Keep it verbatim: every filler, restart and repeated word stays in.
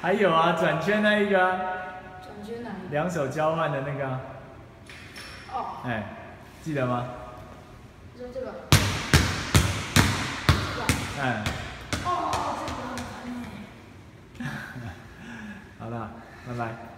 还有啊，转圈那一个、啊， 转圈哪一个？ 两手交换的那个、啊。 哦。 哎，记得吗？ 你说这个。 哎。 哦，这个很烦哎。 好了，拜拜。